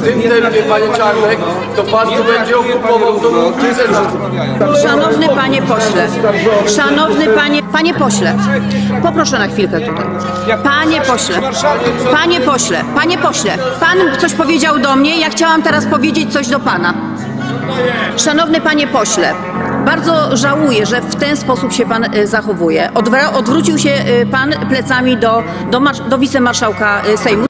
w tym tempie, panie Czarnek, to pan tu będzie okupował tą mównicę. Szanowny panie pośle, panie pośle, poproszę na chwilkę tutaj. Panie pośle, pan coś powiedział do mnie, ja chciałam teraz powiedzieć coś do pana. Szanowny panie pośle, bardzo żałuję, że w ten sposób się pan zachowuje. Odwrócił się pan plecami do wicemarszałka Sejmu.